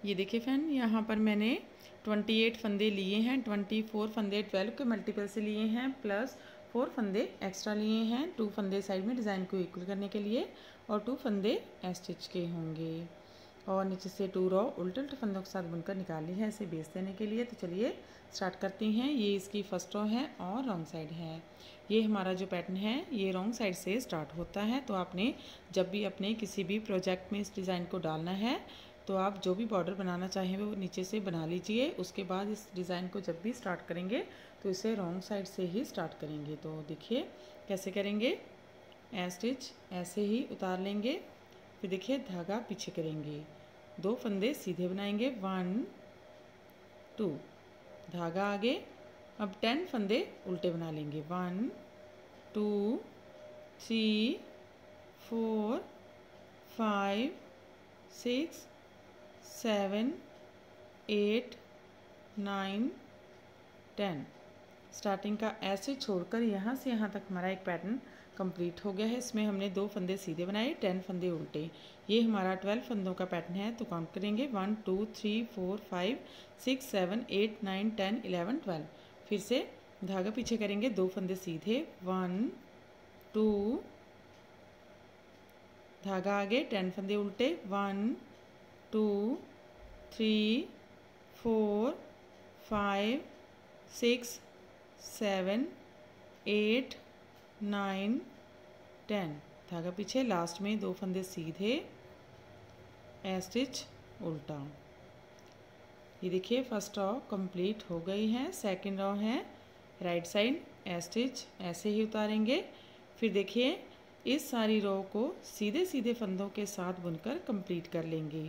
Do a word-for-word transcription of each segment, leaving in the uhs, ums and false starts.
ये देखिए फ्रेंड, यहाँ पर मैंने अट्ठाईस फंदे लिए हैं। चौबीस फंदे बारह के मल्टीपल से लिए हैं, प्लस फोर फंदे एक्स्ट्रा लिए हैं। टू फंदे साइड में डिज़ाइन को इक्वल करने के लिए और टू फंदे स्टिच के होंगे। और नीचे से टू रॉ उल्टे उल्टे फंदों के साथ बुनकर निकाली है इसे बेस देने के लिए। तो चलिए स्टार्ट करती हैं। ये इसकी फर्स्ट रॉ है और रॉन्ग साइड है। ये हमारा जो पैटर्न है ये रॉन्ग साइड से स्टार्ट होता है। तो आपने जब भी अपने किसी भी प्रोजेक्ट में इस डिज़ाइन को डालना है तो आप जो भी बॉर्डर बनाना चाहें वो नीचे से बना लीजिए। उसके बाद इस डिज़ाइन को जब भी स्टार्ट करेंगे तो इसे रॉन्ग साइड से ही स्टार्ट करेंगे। तो देखिए कैसे करेंगे। ए स्टिच ऐसे ही उतार लेंगे, फिर देखिए धागा पीछे करेंगे, दो फंदे सीधे बनाएंगे, वन टू, धागा आगे। अब टेन फंदे उल्टे बना लेंगे, one two three four five six seven eight nine ten. Starting का ऐसे छोड़कर यहाँ से यहाँ तक हमारा एक पैटर्न कंप्लीट हो गया है। इसमें हमने दो फंदे सीधे बनाए, टेन फंदे उल्टे। ये हमारा ट्वेल्व फंदों का पैटर्न है। तो काउंट करेंगे, one two three four five six seven eight nine ten eleven twelve. फिर से धागा पीछे करेंगे, दो फंदे सीधे, वन टू, धागा आगे, टेन फंदे उल्टे, one two three four five six seven eight nine ten, धागा पीछे, लास्ट में दो फंदे सीधे, ए स्टिच उल्टा। ये देखिए फर्स्ट रॉ कंप्लीट हो गई है। सेकंड रॉ है राइट साइड, ए स्टिच ऐसे ही उतारेंगे। फिर देखिए इस सारी रो को सीधे सीधे फंदों के साथ बुनकर कंप्लीट कर लेंगे।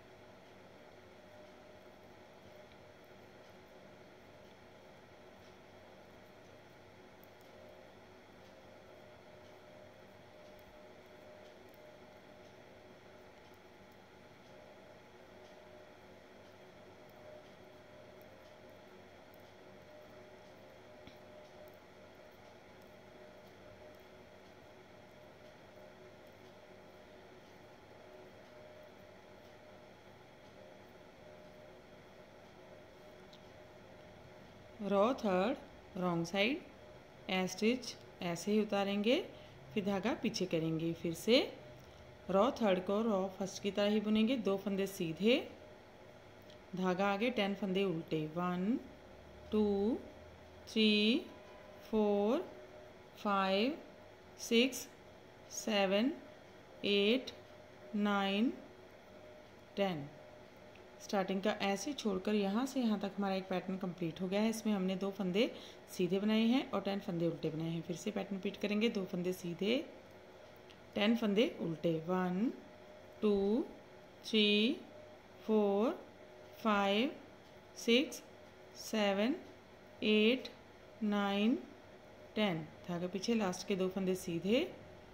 Row third wrong side, a stitch ऐसे ही उतारेंगे, फिर धागा पीछे करेंगे। फिर से रॉ थर्ड को रॉ फर्स्ट की तरह ही बुनेंगे, दो फंदे सीधे, धागा आगे, टेन फंदे उल्टे, one two three four five six seven eight nine ten. Starting का ऐसे छोड़कर यहाँ से यहाँ तक हमारा एक पैटर्न कंप्लीट हो गया है। इसमें हमने दो फंदे सीधे बनाए हैं और टेन फंदे उल्टे बनाए हैं। फिर से पैटर्न रिपीट करेंगे, दो फंदे सीधे, टेन फंदे उल्टे, one two three four five six seven eight nine ten, धागा पीछे, लास्ट के दो फंदे सीधे,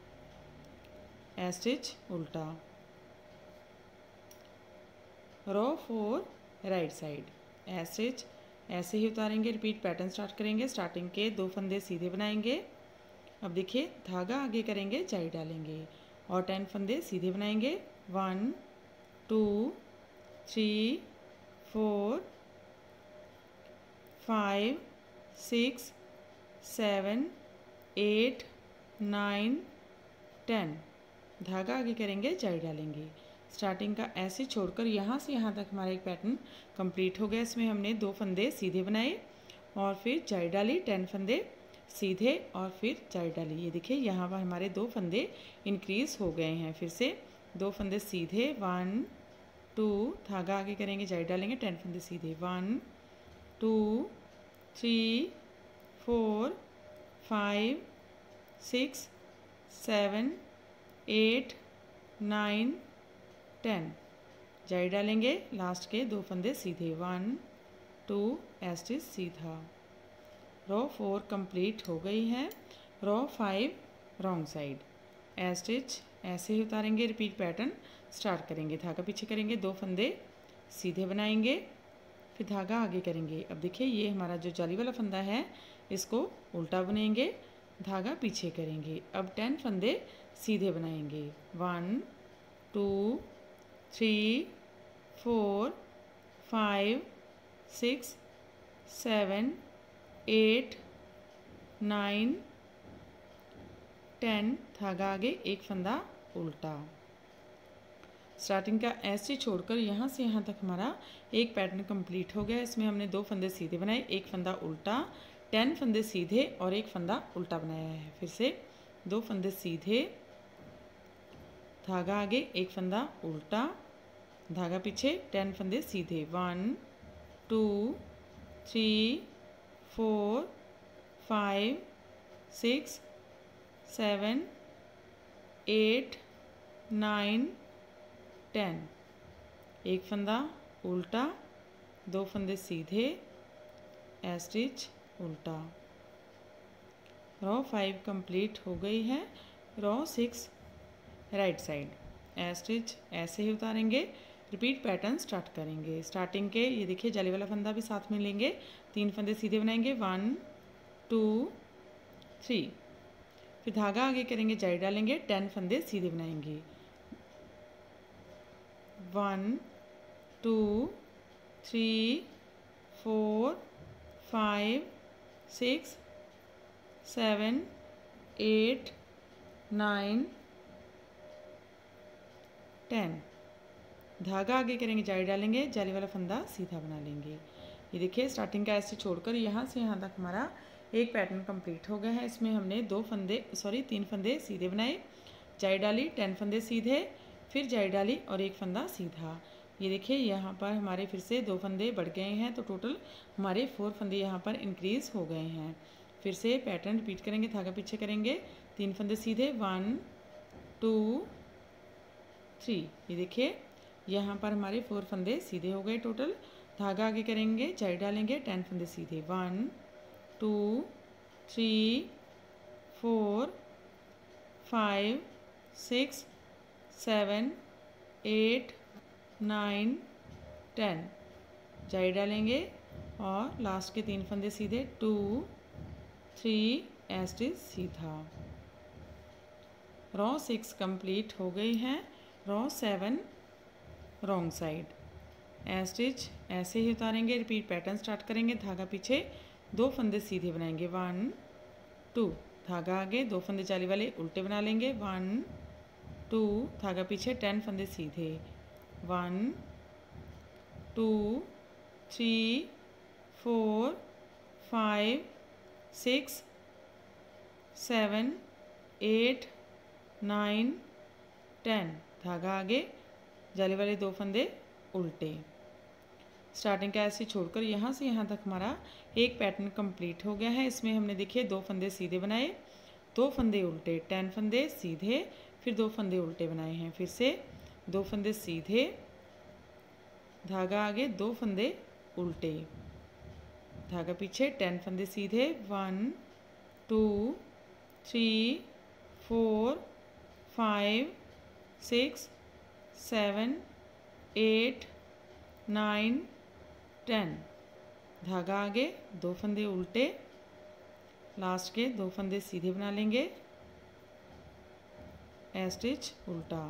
ए स्टिच उल्टा। Row four right side, a stitch ऐसे ही उतारेंगे, रिपीट पैटर्न स्टार्ट करेंगे। स्टार्टिंग के दो फंदे सीधे बनाएंगे। अब देखिए धागा आगे करेंगे, चाई डालेंगे और टेन फंदे सीधे बनाएंगे, one two three four five six seven eight nine ten, धागा आगे करेंगे, चाई डालेंगे। स्टार्टिंग का ऐसे छोड़कर यहाँ से यहाँ तक हमारा एक पैटर्न कंप्लीट हो गया। इसमें हमने दो फंदे सीधे बनाए और फिर चाई डाली, टेन फंदे सीधे और फिर चाई डाली। ये देखिए यहाँ पर हमारे दो फंदे इंक्रीज हो गए हैं। फिर से दो फंदे सीधे, वन टू, धागा आगे करेंगे, चाई डालेंगे, टेन फंदे सीधे, one two three four five six seven eight nine ten, जाई डालेंगे, लास्ट के दो फंदे सीधे, वन टू, ए स्टिच सीधा। रो फोर कंप्लीट हो गई है। Row five wrong side, a stitch ऐसे ही उतारेंगे, रिपीट पैटर्न स्टार्ट करेंगे। धागा पीछे करेंगे, दो फंदे सीधे बनाएंगे, फिर धागा आगे करेंगे। अब देखिए ये हमारा जो जाली वाला फंदा है इसको उल्टा बुनेंगे, धागा पीछे करेंगे। अब टेन फंदे सीधे बनाएंगे, one two three four five six seven eight nine ten, धागा आगे, एक फंदा उल्टा। स्टार्टिंग का ऐसे छोड़कर यहाँ से यहाँ तक हमारा एक पैटर्न कंप्लीट हो गया। इसमें हमने दो फंदे सीधे बनाए, एक फंदा उल्टा, टेन फंदे सीधे और एक फंदा उल्टा बनाया है। फिर से दो फंदे सीधे, धागा आगे, एक फंदा उल्टा, धागा पीछे, टेन फंदे सीधे, one two three four five six seven eight nine ten, एक फंदा उल्टा, दो फंदे सीधे, ए स्टिच उल्टा। रो फाइव कंप्लीट हो गई है। Row six right side, a stitch ऐसे ही उतारेंगे। रिपीट पैटर्न स्टार्ट करेंगे। स्टार्टिंग के ये देखिए जाली वाला फंदा भी साथ में लेंगे, तीन फंदे सीधे बनाएंगे, वन टू थ्री, फिर धागा आगे करेंगे, जाली डालेंगे, टेन फंदे सीधे बनाएंगे, one two three four five six seven eight nine ten, धागा आगे करेंगे, जाली डालेंगे, जाली वाला फंदा सीधा बना लेंगे। ये देखिए स्टार्टिंग का ऐसे छोड़कर यहाँ से यहाँ तक हमारा एक पैटर्न कंप्लीट हो गया है। इसमें हमने दो फंदे सॉरी तीन फंदे सीधे बनाए, जाली डाली, टेन फंदे सीधे, फिर जाली डाली और एक फंदा सीधा। ये देखिए यहाँ पर हमारे फिर से दो फंदे बढ़ गए हैं, तो टोटल हमारे फोर फंदे यहाँ पर इंक्रीज हो गए हैं। फिर से पैटर्न रिपीट करेंगे, धागा पीछे करेंगे, तीन फंदे सीधे, वन टू थ्री। ये देखिए यहाँ पर हमारे फोर फंदे सीधे हो गए टोटल, धागा आगे करेंगे, जाली डालेंगे, टेन फंदे सीधे, one two three four five six seven eight nine ten, जाली डालेंगे और लास्ट के तीन फंदे सीधे, टू थ्री, ए स्टिच सीधा। रो सिक्स कंप्लीट हो गई है। Row seven wrong side, a stitch ऐसे ही उतारेंगे। रिपीट पैटर्न स्टार्ट करेंगे, धागा पीछे, दो फंदे सीधे बनाएंगे, वन टू, धागा आगे, दो फंदे जाली वाले उल्टे बना लेंगे, वन टू, धागा पीछे, टेन फंदे सीधे, one two three four five six seven eight nine ten, धागा आगे, जाली वाले दो फंदे उल्टे। स्टार्टिंग का ऐसे छोड़कर यहाँ से यहाँ तक हमारा एक पैटर्न कंप्लीट हो गया है। इसमें हमने देखिए दो फंदे सीधे बनाए, दो फंदे उल्टे, टेन फंदे सीधे, फिर दो फंदे उल्टे बनाए हैं। फिर से दो फंदे सीधे, धागा आगे, दो फंदे उल्टे, धागा पीछे, टेन फंदे सीधे, one two three four five six seven eight nine ten, धागा आगे, दो फंदे उल्टे, लास्ट के दो फंदे सीधे बना लेंगे, ए स्टिच उल्टा।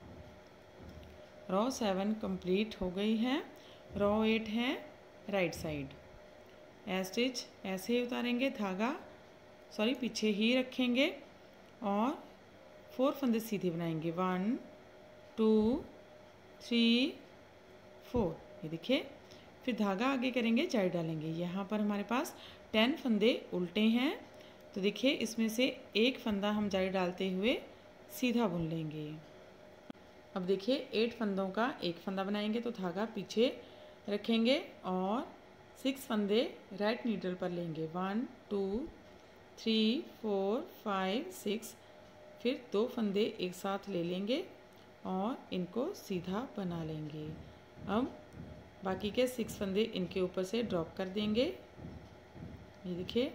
रो सेवन कंप्लीट हो गई है। रो एट है राइट साइड, ए स्टिच ऐसे ही उतारेंगे, धागा सॉरी पीछे ही रखेंगे और फोर फंदे सीधे बनाएंगे, वन टू थ्री फोर। ये देखिए फिर धागा आगे करेंगे, जाली डालेंगे। यहाँ पर हमारे पास टेन फंदे उल्टे हैं, तो देखिए इसमें से एक फंदा हम जाली डालते हुए सीधा बुन लेंगे। अब देखिए एट फंदों का एक फंदा बनाएंगे, तो धागा पीछे रखेंगे और सिक्स फंदे राइट नीडल पर लेंगे, one two three four five six, फिर दो फंदे एक साथ ले लेंगे और इनको सीधा बना लेंगे। अब बाकी के सिक्स फंदे इनके ऊपर से ड्रॉप कर देंगे। ये देखिए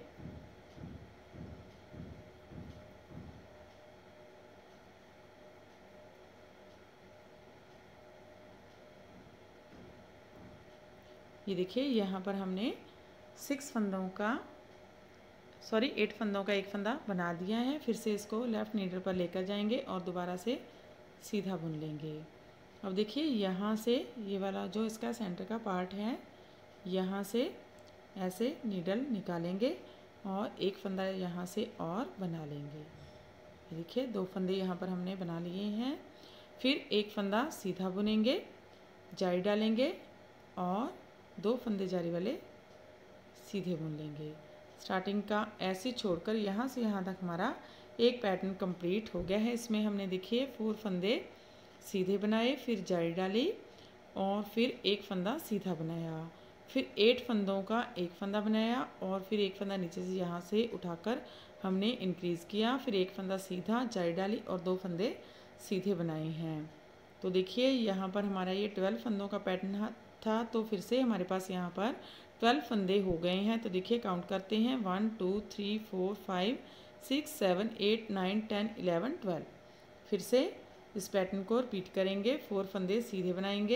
ये देखिए यहाँ पर हमने सिक्स फंदों का सॉरी एट फंदों का एक फंदा बना दिया है। फिर से इसको लेफ़्ट नीडल पर लेकर जाएंगे और दोबारा से सीधा बुन लेंगे। अब देखिए यहाँ से ये वाला जो इसका सेंटर का पार्ट है, यहाँ से ऐसे नीडल निकालेंगे और एक फंदा यहाँ से और बना लेंगे। देखिए दो फंदे यहाँ पर हमने बना लिए हैं। फिर एक फंदा सीधा बुनेंगे, जारी डालेंगे और दो फंदे जारी वाले सीधे बुन लेंगे। स्टार्टिंग का ऐसे छोड़कर यहाँ से यहाँ तक हमारा एक पैटर्न कंप्लीट हो गया है। इसमें हमने देखिए फोर फंदे सीधे बनाए, फिर जारी डाली और फिर एक फंदा सीधा बनाया, फिर एट फंदों का एक फंदा बनाया और फिर एक फंदा नीचे से यहाँ से उठाकर हमने इंक्रीज़ किया, फिर एक फंदा सीधा जारी डाली और दो फंदे सीधे बनाए हैं। तो देखिए यहाँ पर हमारा ये ट्वेल्व फंदों का पैटर्न था, तो फिर से हमारे पास यहाँ पर ट्वेल्व फंदे हो गए हैं। तो देखिए काउंट करते हैं, one two three four five six seven eight nine ten eleven twelve. फिर से इस पैटर्न को रिपीट करेंगे। फोर फंदे सीधे बनाएंगे,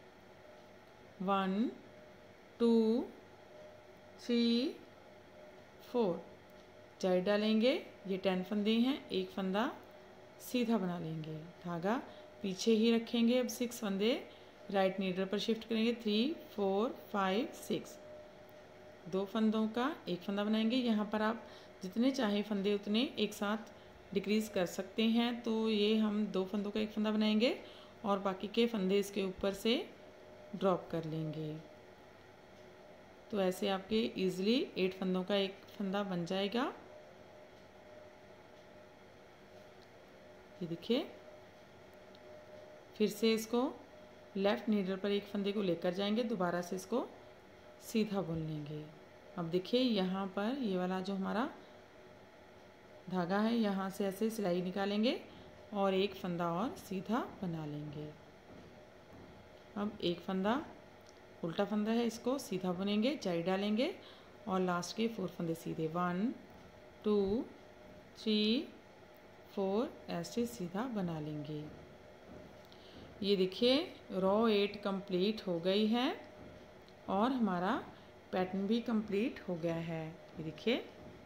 वन टू थ्री फोर, जारी डालेंगे, ये टेन फंदे हैं, एक फंदा सीधा बना लेंगे, धागा पीछे ही रखेंगे। अब सिक्स फंदे राइट नीडल पर शिफ्ट करेंगे, थ्री फोर फाइव सिक्स, दो फंदों का एक फंदा बनाएंगे। यहाँ पर आप जितने चाहे फंदे उतने एक साथ डिक्रीज़ कर सकते हैं। तो ये हम दो फंदों का एक फंदा बनाएंगे और बाकी के फंदे इसके ऊपर से ड्रॉप कर लेंगे। तो ऐसे आपके इजीली एट फंदों का एक फंदा बन जाएगा। ये देखिए, फिर से इसको लेफ़्ट नीडल पर एक फंदे को लेकर जाएंगे, दोबारा से इसको सीधा बुन लेंगे। अब देखिए यहाँ पर ये वाला जो हमारा धागा है, यहाँ से ऐसे सिलाई निकालेंगे और एक फंदा और सीधा बना लेंगे। अब एक फंदा उल्टा फंदा है, इसको सीधा बुनेंगे, जारी डालेंगे और लास्ट के फोर फंदे सीधे, वन टू थ्री फोर, ऐसे सीधा बना लेंगे। ये देखिए रो एट कंप्लीट हो गई है और हमारा पैटर्न भी कंप्लीट हो गया है। ये देखिए,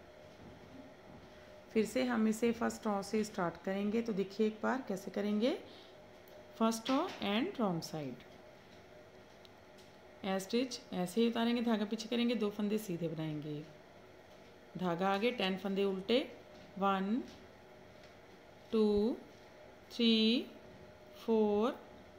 फिर से हम इसे फर्स्ट रो से स्टार्ट करेंगे। तो देखिए एक बार कैसे करेंगे, first row and wrong side, a stitch ऐसे ही उतारेंगे, धागा पीछे करेंगे, दो फंदे सीधे बनाएंगे, धागा आगे, टेन फंदे उल्टे, one two three four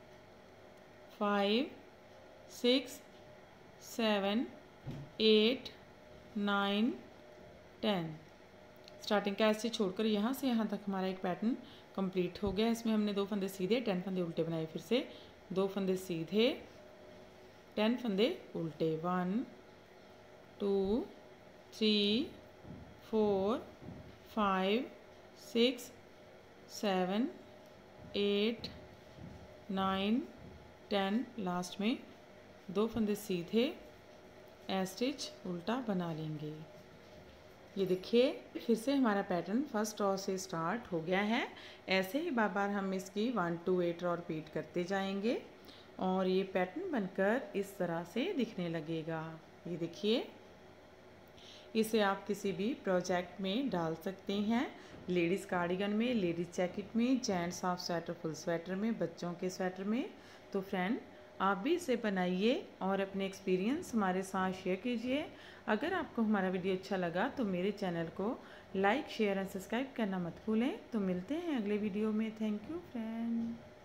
five six seven eight nine ten. Starting का ऐसे छोड़कर यहाँ से यहाँ तक हमारा एक पैटर्न कंप्लीट हो गया। इसमें हमने दो फंदे सीधे, टेन फंदे उल्टे बनाए, फिर से दो फंदे सीधे, टेन फंदे उल्टे, one two three four five six seven eight nine ten, last में दो फंदे सीधे, ए स्टिच उल्टा बना लेंगे। ये देखिए फिर से हमारा पैटर्न फर्स्ट रो से स्टार्ट हो गया है। ऐसे ही बार बार हम इसकी one two eight row repeat करते जाएंगे और ये पैटर्न बनकर इस तरह से दिखने लगेगा। ये देखिए, इसे आप किसी भी प्रोजेक्ट में डाल सकते हैं, लेडीज़ कार्डिगन में, लेडीज़ जैकेट में, gents half sweater, full sweater में, बच्चों के स्वेटर में। तो फ्रेंड आप भी इसे बनाइए और अपने एक्सपीरियंस हमारे साथ शेयर कीजिए। अगर आपको हमारा वीडियो अच्छा लगा तो मेरे चैनल को लाइक शेयर एंड सब्सक्राइब करना मत भूलें। तो मिलते हैं अगले वीडियो में। Thank you friend.